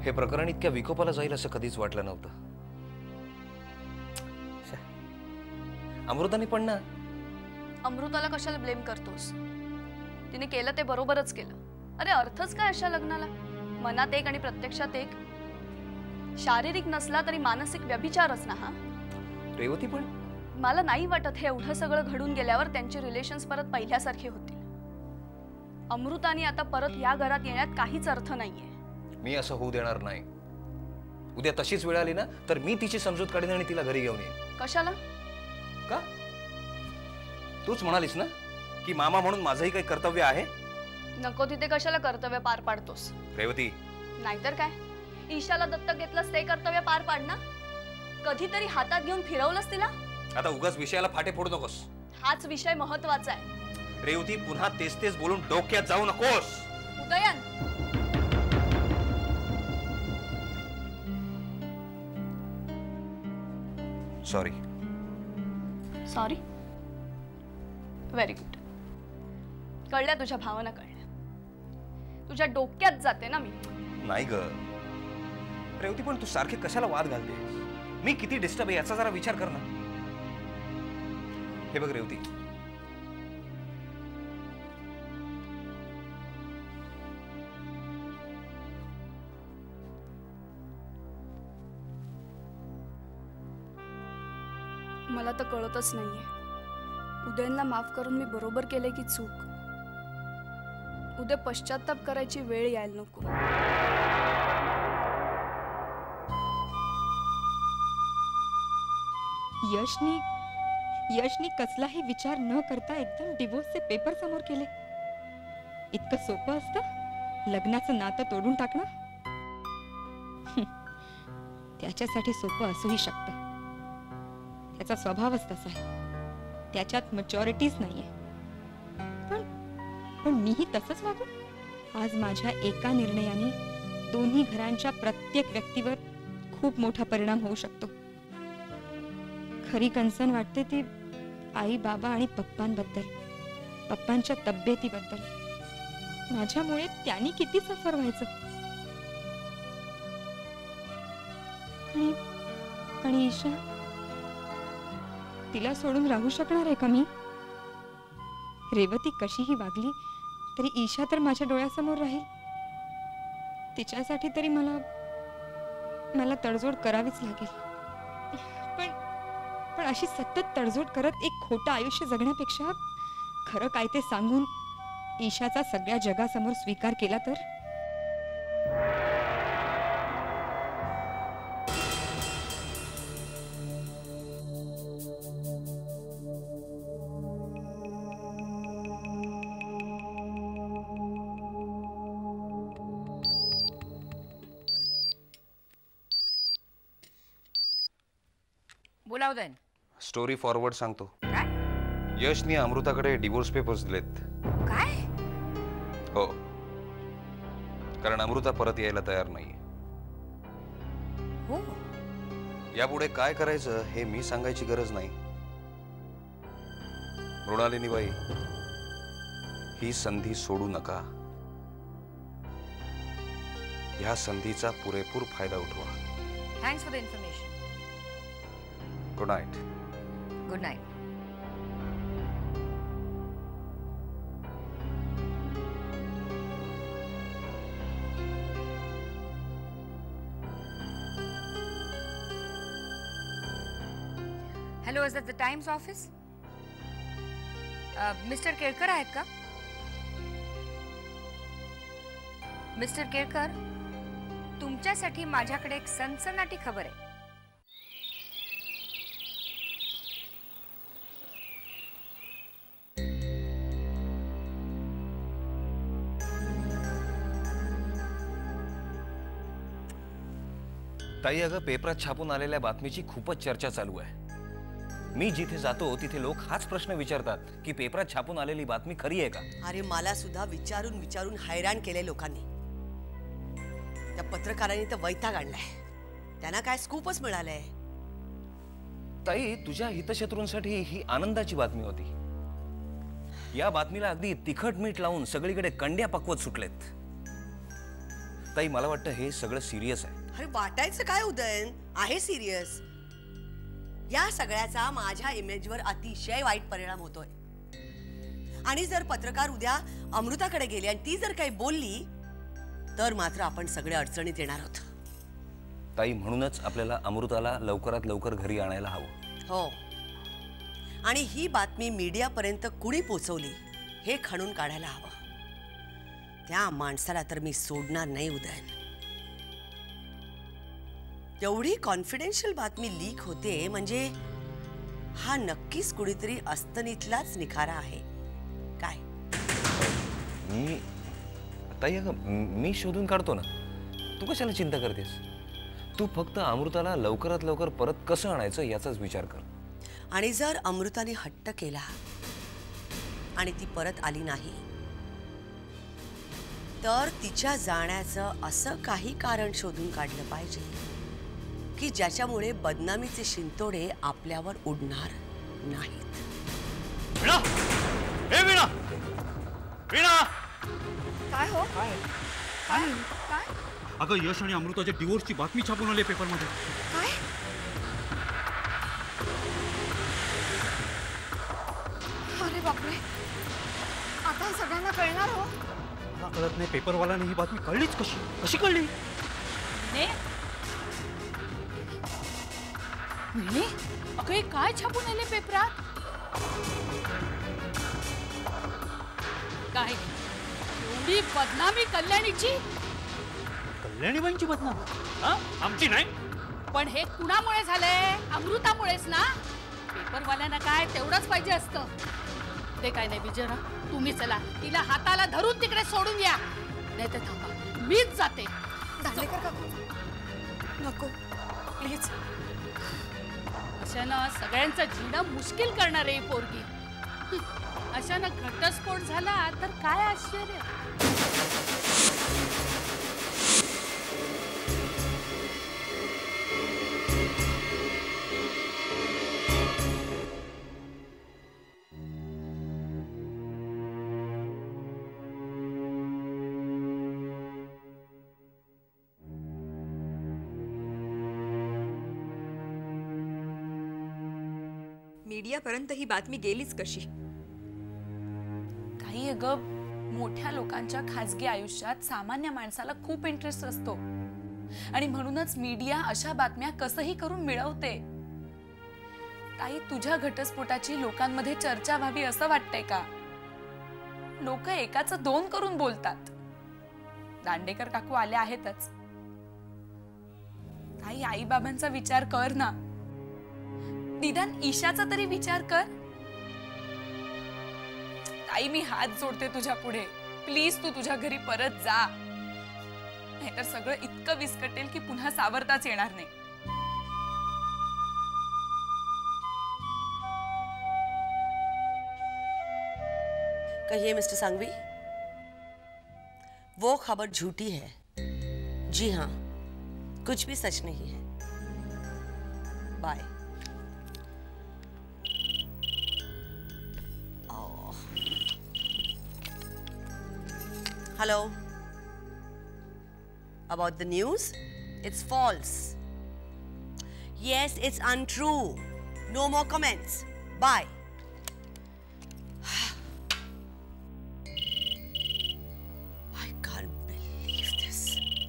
हे प्रकरण इतक्या विकोपाला जाईल असं कधीच वाटलं नव्हतं. अमृताने पण ना. अमृताला कशाला ब्लेम करतोस? तिने केलं ते बरोबरच केलं. अरे अर्थच काय अशा लग्नाला? मनात एक आणि प्रत्यक्षात एक. शारीरिक नसला तरी मानसिक व्यभिचारच ना हा. रेवती पण मला नाही वाटत हे एवढं सगळं घडून गेल्यावर त्यांचे रिलेशन्स परत पहिल्यासारखे होतील. अमृताने आता परत या घरात येण्यात काहीच अर्थ नाहीये. मी असं होऊ देणार नाही. उद्या तशीच वेळ आली ना तर मी तिची समजूत काढीन आणि तिला घरी घेऊन येईन. कशाला? का? तूच म्हणालीस ना की मामा म्हणून माझंही काही कर्तव्य आहे. नको तिथे कशाला कर्तव्य पार पाडतोस? रेवती नाहीतर काय, ईशाला दत्तक घेतलंस ते कर्तव्य पार पाड ना. कधीतरी हातात घेऊन फिरवलंस तिला. आता उगाच विषयाला फाटे फोडू नकोस. हाच विषय महत्वाचा आहे. रेवती पुन्हा तेच तेच बोलून डोक्यात जाऊ नकोस. Udayan, sorry. Sorry. Very good. कळल्या तुझ्या भावना, कळल्या. तुझ्या डोक्यात जाते ना मी. नाही ग रेवती, पण तू सारखे कशाला वाद घालते? मी किती डिस्टर्ब आहे याचा जरा विचार कर ना. हे बघ रेवती, मला तर कळतच नाहीये उदयनला माफ करून मी बरोबर केले की चूक. उद्या पश्चाताप करायची वेळ यायला नको. यशनी कसलाही विचार न करता एकदम डिवोर्सचे पेपर समोर केले. इतकं सोपं असतं लग्नाचं नातं तोडून टाकणं? त्याच्यासाठी सोपं असूही शकतं. त्याचा स्वभावच तसा आहे. त्याच्यात मॅच्युरिटीच नाहीये. पण मीही तसंच वागू? आज माझ्या एका निर्णयाने दोन्ही घरांच्या प्रत्येक व्यक्तीवर खूप मोठा परिणाम होऊ शकतो. खरी कन्सर्न वाटते ती आई बाबा आणि पप्पांबद्दल, पप्पांच्या तब्येतीबद्दल. माझ्यामुळे त्यांनी किती सफर व्हायचं. आणि ईशा, तिला सोडून राहू शकणार आहे का मी? रेवती कशीही वागली तरी ईशा तर माझ्या डोळ्यासमोर राहील. तिच्यासाठी तरी मला तडजोड करावीच लागेल. पण अशी सतत तडजोड करत एक खोटं आयुष्य जगण्यापेक्षा खरं काय ते सांगून ईशाचा सगळ्या जगासमोर स्वीकार केला तर? बोला उदयन. स्टोरी फॉरवर्ड सांगतो. काय? यशनी अमृताकडे डिवोर्स पेपर्स दिलेत. काय? हो, कारण अमृता परत यायला तयार नाहीये. हो. यापुढे काय करायचं हे मी सांगायची गरज नाही. मृणालिनी बाई, ही संधी सोडू नका. ह्या संधीचा पुरेपूर फायदा उठवा. Thanks for the information. Good night. Good night. Hello, is that the Times office? Mister Kelkar आहेत का? मिस्टर केळकर, तुमच्यासाठी माझ्याकडे एक सनसनाटी खबर आहे. ताई, अगं पेपरात छापून आलेल्या बातमीची खूपच चर्चा चालू आहे. मी जिथे जातो तिथे लोक हाच प्रश्न विचारतात की पेपरात छापून आलेली बातमी खरी आहे का? अरे मला सुद्धा विचारून विचारून हैराण केले लोकांनी. त्या पत्रकारांनी तर वैताग आणलाय. त्यांना काय स्कूपच मिळालंय. ताई, तुझ्या हितशत्रूंसाठी ही आनंदाची बातमी होती. या बातमीला अगदी तिखट मीठ लावून सगळीकडे कंड्या पकवत सुटलेत. ताई मला वाटतं हे सगळं सिरियस आहे. अरे वाटायचं काय उदयन, आहे सिरियस. या सगळ्याचा माझ्या इमेजवर अतिशय वाईट परिणाम होतोय. आणि जर पत्रकार उद्या अमृताकडे गेले आणि ती जर काही बोलली तर मात्र आपण सगळे अडचणीत येणार आहोत. ताई म्हणूनच आपल्याला अमृताला लवकरात लवकर घरी आणायला हवं. हो, आणि ही बातमी मीडियापर्यंत कुणी पोचवली हे खणून काढायला हवं. त्या माणसाला तर मी सोडणार नाही उदयन. एवढी कॉन्फिडेन्शियल बातमी लीक होते म्हणजे हा नक्कीच कुणीतरी अस्तनीतलाच निखारा आहे. काय मी ताई अगं मी शोधून काढतो ना, तू कशाला चिंता करतेस? तू फक्त अमृताला लवकरात लवकर परत कसं आणायचं याचाच विचार कर. आणि जर अमृताने हट्ट केला आणि ती परत आली नाही तर तिच्या जाण्याचं असं काही कारण शोधून काढलं पाहिजे की ज्याच्यामुळे बदनामीचे शिंतोडे आपल्यावर उडणार नाहीत. वीणा, ए वीणा, वीणा. काय हो? काय? काय? अगं यश आणि अमृताच्या डिवोर्सची बातमी छापून आली पेपरमध्ये. काय? अरे बापरे, आता हे सगळ्यांना कळणार हो. मला कळत नाही पेपरवाल्याने ही बातमी कळलीच कशी? कशी कळली? मिळणे अगं हे काय छापून आले पेपरात? काय एवढी बदनामी कल्याणीची? कल्याणीबाईंची बदनामी? हा, आमची नाही. पण हे कुणामुळे झालंय? अमृतामुळेच ना. पेपरवाल्यांना काय तेवढंच पाहिजे असतं. ते काय नाही विजयरा, तुम्ही चला तिला हाताला धरून तिकडे सोडून या. नाही तर थांबा, मीच जाते. दांडेकर काकू, नको प्लीज. अशानं सगळ्यांचं जीणं मुश्किल करणार आहे पोरगी. अशानं घटस्फोट झाला तर काय आश्चर्य. मीडियापर्यंत ही बातमी गेलीच कशी? काही अगं मोठ्या लोकांच्या खाजगी आयुष्यात सामान्य माणसाला खूप इंटरेस्ट असतो आणि म्हणूनच मीडिया अशा बातम्या कसंही करून मिळवते. ताई, तुझ्या घटस्फोटाची लोकांमध्ये चर्चा व्हावी असं वाटतंय का? लोक एकाचं दोन करून बोलतात. दांडेकर काकू आल्या आहेतच. ताई, आई बाबांचा विचार कर ना. निदान ईशाचा तरी विचार कर. ताई, मी हात जोडते तुझ्या पुढे. प्लीज तू तुझ्या घरी परत जा, नाहीतर सगळं इतकं विस्कटेल की पुन्हा सावरताच येणार नाही. कहिए मिस्टर सांघवी, वो खबर झूठी है. जी हाँ, कुछ भी सच नहीं है. Bye. Hello. About the news? It's false. Yes, it's untrue. No more comments. Bye. I can't believe this.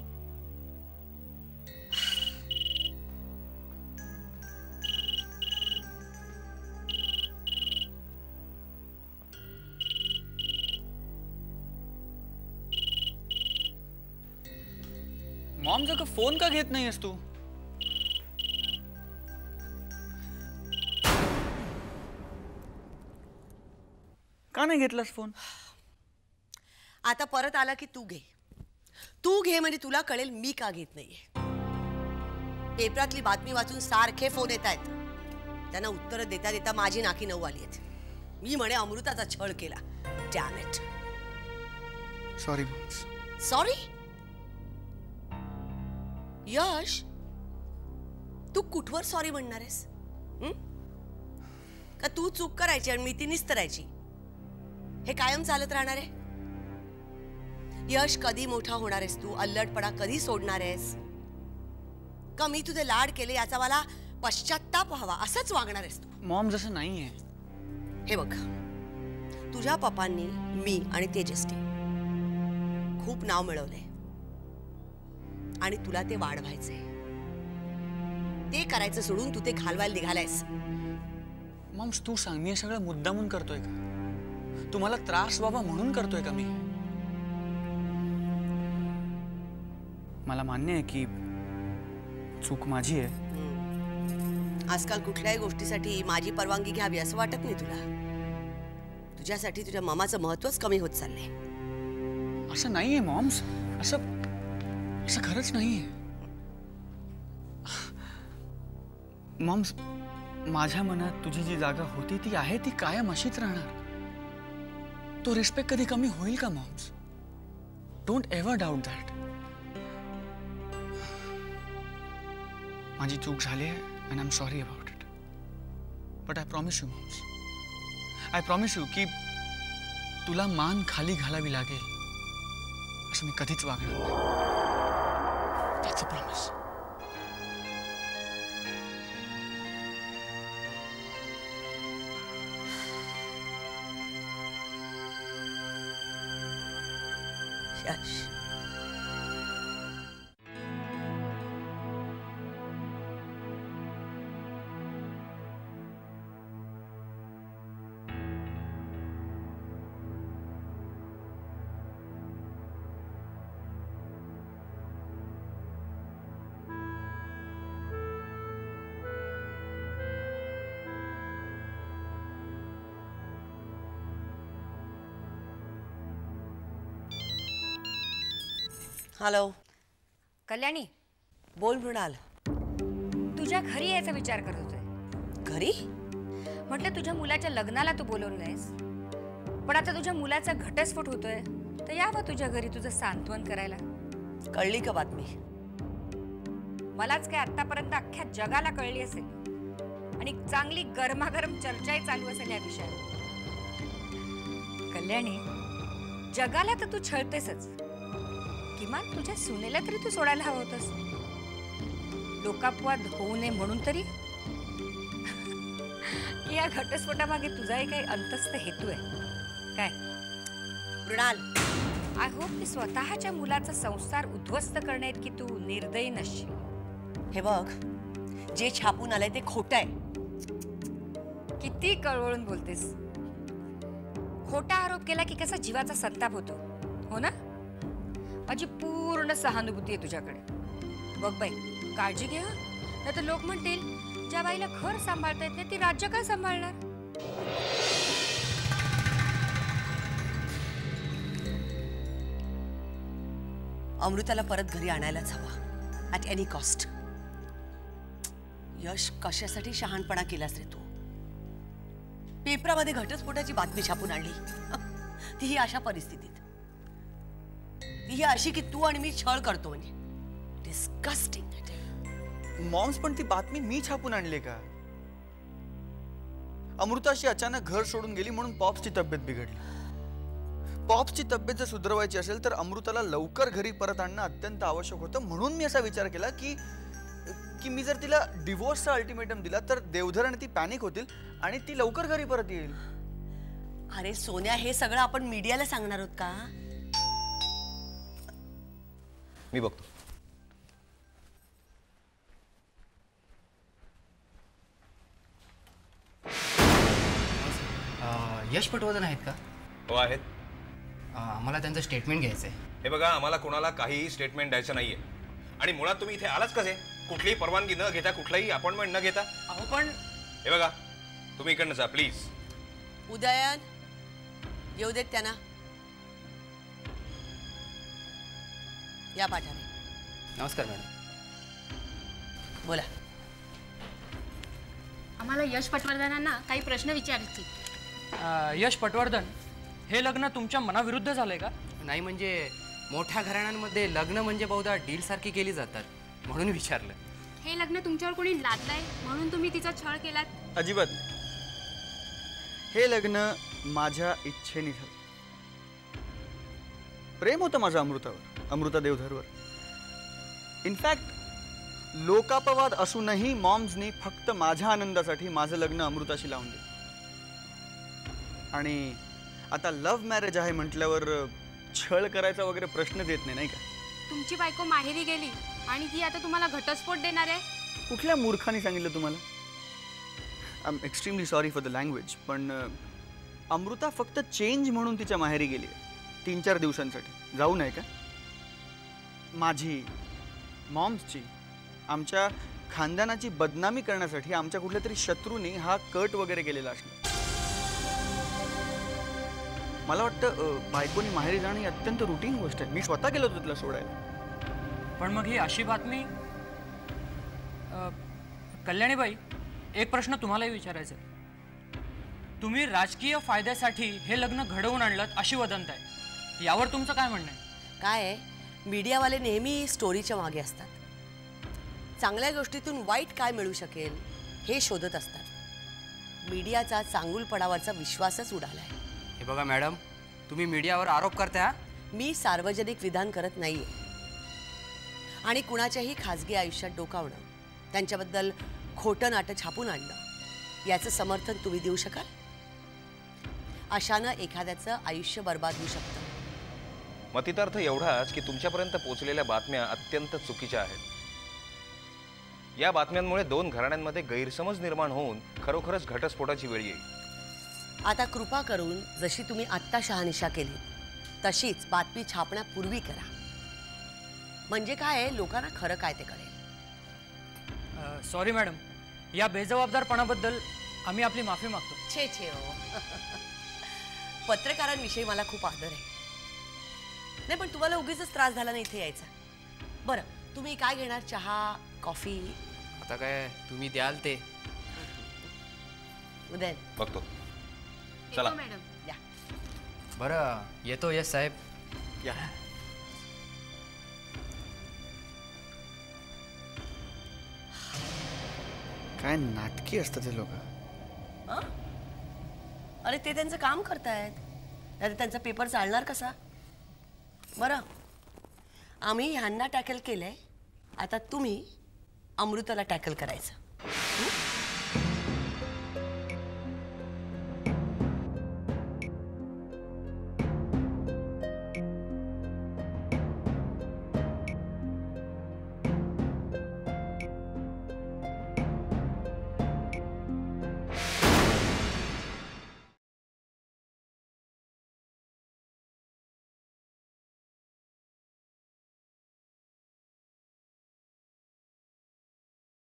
Mom का फोन का घेत नाहीयेस तू? का नाही घेतलास फोन? आता परत आला की तू घे. तू घे म्हणजे तुला कळेल मी का घेत नाहीये. पेपरातली बातमी वाचून सारखे फोन येत आहेत. त्यांना उत्तर देता देता माझी नाकी नऊ आली आहेत. मी म्हणे अमृताचा छळ केला. Damn it. Sorry. Sorry? Yash, तू कुठवर सॉरी म्हणणार आहेस? का तू चूक करायची आणि मी ती निस्तरायची? हे कायम चालत राहणार आहे? यश कधी मोठा होणार आहेस तू? अल्लडपणा कधी सोडणार आहेस? का मी तुझे लाड केले याचा मला पश्चात्ताप हवा असंच वागणार आहेस तू? मॉम जसं नाहीये. हे बघ, तुझ्या पप्पांनी मी आणि तेजस्टी खूप नाव मिळवले आणि तुला ते वाढवायचे. ते करायचं सोडून तू ते घालवायला निघालायस. मॉम तू सांग, मी हे सगळं मुद्दामून करतोय का? तुम्हाला त्रास व्हावा म्हणून करतोय का मी? मला मान्य आहे की चूक माझी आहे. आजकाल कुठल्याही गोष्टीसाठी माझी परवानगी घ्यावी असं वाटत नाही तुला. तुझ्यासाठी तुझ्या मामाचं महत्वच कमी होत चाललंय. असं नाहीये मॉम्स, असं खरंच नाहीये. मॉम्स, माझ्या मनात तुझी जी जागा होती ती आहे, ती कायम अशीच राहणार. तो रिस्पेक्ट कधी कमी होईल का moms? Don't ever doubt that. माझी चूक झाली आहे and I'm sorry about it. But I promise you, moms, I promise you की तुला मान खाली घालावी लागेल असं मी कधीच वागणार नाही. That's a promise. Yash, hello. Kalyani, बोल मृणाल. तुझ्या घरी यायचा विचार करत होते. घरी? म्हटलं तुझ्या मुलाच्या लग्नाला तू बोलवलं नाहीस, पण आता तुझ्या मुलाचा घटस्फोट होतोय तर यावं तुझ्या घरी तुझं सांत्वन करायला. कळली का बातमी? मलाच काय आतापर्यंत अख्ख्या जगाला कळली असेल आणि चांगली गरमागरम चर्चाही चालू असेल या विषयावर. कल्याणी, जगाला तर तू छळतेसच, किमान तुझ्या सुनेला तरी तू सोडायला हवं होतंस. लोकापवाद होऊ नये म्हणून तरी. की या घटस्फोटामागे तुझाही काही अंतस्थ हेतू आहे काय? मृणाल, आय होप की स्वतःच्या मुलाचा संसार उद्ध्वस्त करण्यात की तू निर्दयी नसशील. हे बघ, जे छापून आलंय ते खोटं आहे. किती कळवळून बोलतेस. खोटा आरोप केला की कसा जीवाचा संताप होतो, हो ना? माझी पूर्ण सहानुभूती आहे तुझ्याकडे. बघ बाई, काळजी घे. नाही तर लोक म्हणतील ज्या बाईला घर सांभाळता येत नाही ती राज्य काय सांभाळणार. अमृताला परत घरी आणायलाच हवा, ॲट एनी कॉस्ट. यश, कशासाठी शहाणपणा केलास रे तू? पेपरामध्ये घटस्फोटाची बातमी छापून आणली, तीही अशा परिस्थितीत. तीही अशी की तू आणि मी छळ करतो. म्हणजे डिस्गस्टिंग. मॉम्स, पण ती बातमी मी छापून आणली का? अमृताशी अचानक घर सोडून गेली म्हणून पॉप्सची तब्येत बिघडली. पॉप्सची तब्येत जर सुधारवायची असेल तर अमृताला लवकर घरी परत आणणं अत्यंत आवश्यक होतं. म्हणून मी असा विचार केला की मी जर तिला डिवोर्सचा अल्टिमेटम दिला तर देवधर आणि ती पॅनिक होतील आणि ती लवकर घरी परत येईल. अरे सोन्या, हे सगळं आपण मीडियाला सांगणार आहोत का? मी बघतो. यश पटवर्धन आहेत का? हो आहेत. आम्हाला त्यांचं स्टेटमेंट घ्यायचं आहे. हे बघा, आम्हाला कोणाला काहीही स्टेटमेंट द्यायचं नाहीये. आणि मुळात तुम्ही इथे आलाच कसे? कुठलीही परवानगी न घेता, कुठलाही अपॉइंटमेंट न घेता. अहो पण हे बघा, तुम्ही इकडनं जा प्लीज. उदयन, येऊ देत त्यांना. या पाठाने. नमस्कार मॅडम. बोला. आम्हाला यश पटवर्धनांना काही प्रश्न विचारायचे. यश पटवर्धन, हे लग्न तुमच्या मनाविरुद्ध झालंय का? नाही, म्हणजे मोठ्या घराण्यांमध्ये लग्न म्हणजे बहुधा डील सारखी केली जातात म्हणून विचारलं. हे लग्न तुमच्यावर कोणी लादलंय म्हणून तुम्ही तिचा छळ केलात? अजिबात. हे लग्न माझ्या इच्छेने झालं. प्रेम होतं माझं अमृतावर, अमृता देवधरवर. इनफॅक्ट लोकापवाद असूनही मॉम्सनी फक्त माझ्या आनंदासाठी माझं लग्न अमृताशी लावून दिलं. आणि आता लव्ह मॅरेज आहे म्हटल्यावर छळ करायचा वगैरे प्रश्नच येत नाही, नाही का? तुमची बायको माहेरी गेली आणि ती आता तुम्हाला घटस्फोट देणार आहे. कुठल्या मूर्खाने सांगितलं तुम्हाला? I am extremely sorry for the language, पण अमृता फक्त चेंज म्हणून तिच्या माहेरी गेली आहे 3-4 दिवसांसाठी. जाऊ नये का? माझी, मॉम्सची, आमच्या खानदानाची बदनामी करण्यासाठी आमच्या कुठल्या तरी शत्रूंनी हा कट वगैरे केलेला असणार. मला वाटतं बायकोनी माहेरी जाणं ही अत्यंत रुटीन गोष्ट आहे. मी स्वतः गेलो होतो तिला सोडायला. पण मग ही अशी बातमी. कल्याणीबाई, एक प्रश्न तुम्हालाही विचारायचा आहे. तुम्ही राजकीय फायद्यासाठी हे लग्न घडवून आणलं अशी वदंत आहे, यावर तुमचं काय म्हणणं आहे? काय आहे, मीडियावाले नेहमी स्टोरीच्या मागे असतात. चांगल्या गोष्टीतून वाईट काय मिळू शकेल हे शोधत असतात. मीडियाचा चांगुलपणावरचा विश्वासच उडालाय. हे बघा मॅडम, तुम्ही मीडियावर आरोप करता. मी सार्वजनिक विधान करत नाहीये आणि कुणाच्याही खाजगी आयुष्यात डोकावणं, त्यांच्याबद्दल खोटं नाटं छापून आणणं याचं समर्थन तुम्ही देऊ शकाल? अशानं एखाद्याचं आयुष्य बर्बाद होऊ शकतं. मतितार्थ एवढाच की तुमच्यापर्यंत पोहोचलेल्या बातम्या अत्यंत चुकीच्या आहेत. या बातम्यांमुळे 2 घराण्यांमध्ये गैरसमज निर्माण होऊन खरोखरच घटस्फोटाची वेळ येईल. आता कृपा करून जशी तुम्ही आत्ता शहानिशा केली तशीच बातमी छापण्यापूर्वी करा. म्हणजे काय आहे, लोकांना खरं काय ते कळेल. सॉरी मॅडम, या बेजबाबदारपणाबद्दल आम्ही आपली माफी मागतो. छे छे हो. पत्रकारांविषयी मला खूप आदर आहे. नाही पण तुम्हाला उगीच त्रास झाला नाही इथे यायचा. बरं, तुम्ही काय घेणार? चहा, कॉफी? आता काय तुम्ही द्याल ते. उदय बघतो. चला मॅडम. या. बरं, येतो. यस साहेब. या. काय नाटकी असतात ते लोक. अरे ते त्यांचं काम करतायत, अरे त्यांचा पेपर चालणार कसा? बरं, आम्ही ह्यांना टॅकल केलंय, आता तुम्ही अमृताला टॅकल करायचं.